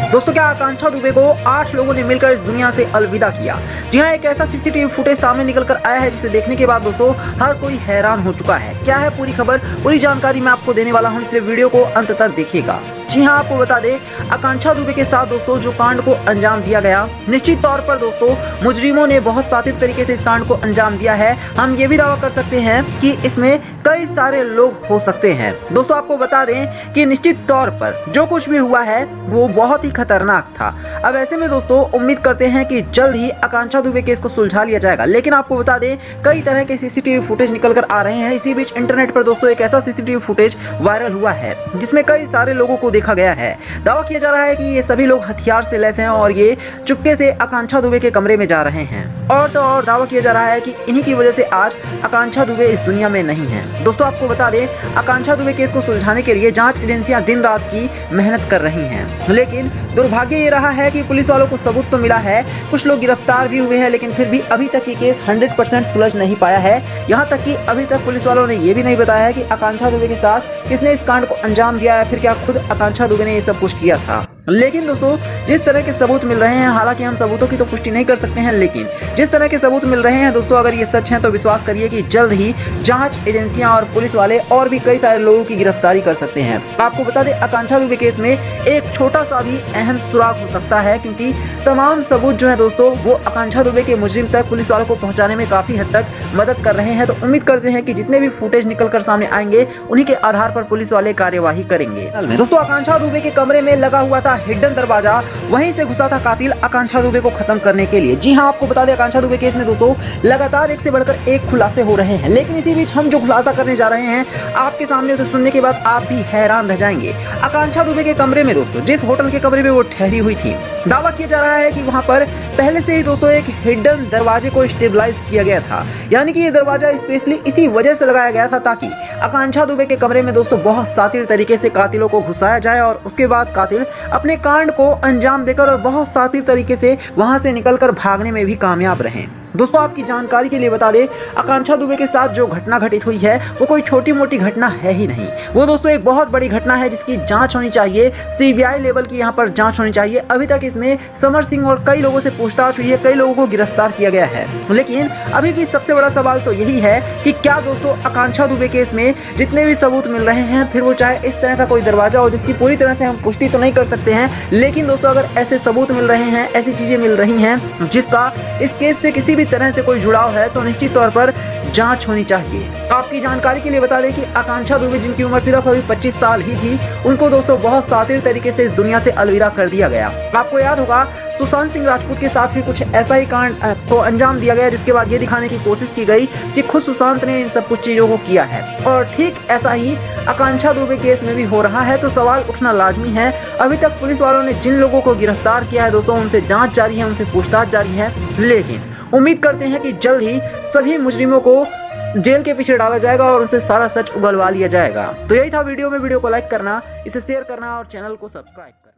दोस्तों क्या आकांक्षा दुबे को 8 लोगों ने मिलकर इस दुनिया से अलविदा किया। जी हाँ, एक ऐसा सीसीटीवी फुटेज सामने निकल कर आया है जिसे देखने के बाद दोस्तों हर कोई हैरान हो चुका है। क्या है पूरी खबर, पूरी जानकारी मैं आपको देने वाला हूँ, इसलिए वीडियो को अंत तक देखिएगा। जी हाँ, आपको बता दें आकांक्षा दुबे के साथ दोस्तों जो कांड को अंजाम दिया गया, निश्चित तौर पर दोस्तों मुजरिमों ने बहुत शातिर तरीके से इस कांड को अंजाम दिया है। हम ये भी दावा कर सकते हैं कि इसमें कई सारे लोग हो सकते हैं। दोस्तों आपको बता दें कि निश्चित तौर पर जो कुछ भी हुआ है वो बहुत ही खतरनाक था। अब ऐसे में दोस्तों उम्मीद करते हैं कि जल्द ही आकांक्षा दुबे केस को सुलझा लिया जाएगा। लेकिन आपको बता दें कई तरह के सीसीटीवी फुटेज निकल कर आ रहे हैं। इसी बीच इंटरनेट पर दोस्तों एक ऐसा सीसीटीवी फुटेज वायरल हुआ है जिसमें कई सारे लोगों को देखा गया है। दावा किया जा रहा है कि ये सभी लोग हथियार से लैस हैं और ये चुपके से आकांक्षा दुबे के कमरे में जा रहे हैं। और तो और दावा किया जा रहा है कि इन्हीं की वजह से आज आकांक्षा दुबे इस दुनिया में नहीं है। दोस्तों आपको बता दें आकांक्षा दुबे केस को सुलझाने के लिए जांच एजेंसियां दिन रात की मेहनत कर रही हैं। लेकिन दुर्भाग्य ये रहा है कि पुलिस वालों को सबूत तो मिला है, कुछ लोग गिरफ्तार भी हुए हैं, लेकिन फिर भी अभी तक ये केस 100% सुलझ नहीं पाया है। यहाँ तक कि अभी तक पुलिस वालों ने ये भी नहीं बताया है कि आकांक्षा दुबे के साथ किसने इस कांड को अंजाम दिया है, फिर क्या खुद आकांक्षा दुबे ने ये सब कुछ किया था। लेकिन दोस्तों जिस तरह के सबूत मिल रहे हैं, हालांकि हम सबूतों की तो पुष्टि नहीं कर सकते हैं, लेकिन जिस तरह के सबूत मिल रहे हैं दोस्तों अगर ये सच है तो विश्वास करिए कि जल्द ही जांच एजेंसियां और पुलिस वाले और भी कई सारे लोगों की गिरफ्तारी कर सकते हैं। आपको बता दें आकांक्षा दुबे केस में एक छोटा सा भी अहम सुराग हो सकता है, क्योंकि तमाम सबूत जो है दोस्तों वो आकांक्षा दुबे के मुजरिम तक पुलिस वालों को पहुंचाने में काफी हद तक मदद कर रहे हैं। तो उम्मीद करते हैं कि जितने भी फुटेज निकल कर सामने आएंगे उन्हीं के आधार पर पुलिस वाले कार्यवाही करेंगे। दोस्तों आकांक्षा दुबे के कमरे में लगा हुआ था हिडन दरवाजा, वहीं से घुसा था कातिल आकांक्षा दुबे को खत्म करने के लिए। जी हाँ, आपको बता दें आकांक्षा दुबे केस में दोस्तों लगातार एक से बढ़कर एक खुलासे हो रहे हैं। लेकिन इसी बीच हम जो खुलासा करने जा रहे हैं आपके सामने, उसे सुनने के बाद आप भी हैरान रह जाएंगे। आकांक्षा दुबे के कमरे में दोस्तों जिस होटल के कमरे में वो ठहरी हुई थी, दावा किया जा रहा है कि वहां पर पहले से ही दोस्तों एक हिडन दरवाजे को स्टेबलाइज किया गया था। यानी कि ये दरवाजा स्पेशली इसी वजह से लगाया गया था ताकि आकांक्षा दुबे के कमरे में दोस्तों बहुत शातिर तरीके से कातिलों को घुसाया जाए और उसके बाद कातिल अपने कांड को अंजाम देकर और बहुत शातिर तरीके से वहां से निकलकर भागने में भी कामयाब रहे। दोस्तों आपकी जानकारी के लिए बता दें आकांक्षा दुबे के साथ जो घटना घटित हुई है वो कोई छोटी मोटी घटना है ही नहीं। वो दोस्तों एक बहुत बड़ी घटना है जिसकी जांच होनी चाहिए, सीबीआई लेवल की यहाँ पर जांच होनी चाहिए। अभी तक इसमें समर सिंह और कई लोगों से पूछताछ हुई है, कई लोगों को गिरफ्तार किया गया है। लेकिन अभी भी सबसे बड़ा सवाल तो यही है कि क्या दोस्तों आकांक्षा दुबे केस में जितने भी सबूत मिल रहे हैं, फिर वो चाहे इस तरह का कोई दरवाजा हो जिसकी पूरी तरह से हम पुष्टि तो नहीं कर सकते हैं, लेकिन दोस्तों अगर ऐसे सबूत मिल रहे हैं, ऐसी चीजें मिल रही हैं जिसका इस केस से किसी भी तरह से कोई जुड़ाव है, तो निश्चित तौर पर जांच होनी चाहिए। आपकी जानकारी के लिए बता दें कि आकांक्षा दुबे जिनकी उम्र सिर्फ अभी 25 साल ही थी, उनको दोस्तों बहुत शातिर तरीके से इस दुनिया से अलविदा कर दिया गया। आपको याद होगा सुशांत सिंह राजपूत के साथ भी कुछ ऐसा ही कांड को अंजाम दिया गया, जिसके बाद ये दिखाने की कोशिश की गई कि खुद सुशांत ने इन सब कुछ चीजों को किया है। और ठीक ऐसा ही आकांक्षा दुबे केस में भी हो रहा है। तो सवाल उठना लाजमी है, अभी तक पुलिस वालों ने जिन लोगों को गिरफ्तार किया है दोस्तों उनसे जांच जारी है, उनसे पूछताछ जारी है। लेकिन उम्मीद करते हैं कि जल्द ही सभी मुजरिमों को जेल के पीछे डाला जाएगा और उनसे सारा सच उगलवा लिया जाएगा। तो यही था वीडियो में। वीडियो को लाइक करना, इसे शेयर करना और चैनल को सब्सक्राइब करना।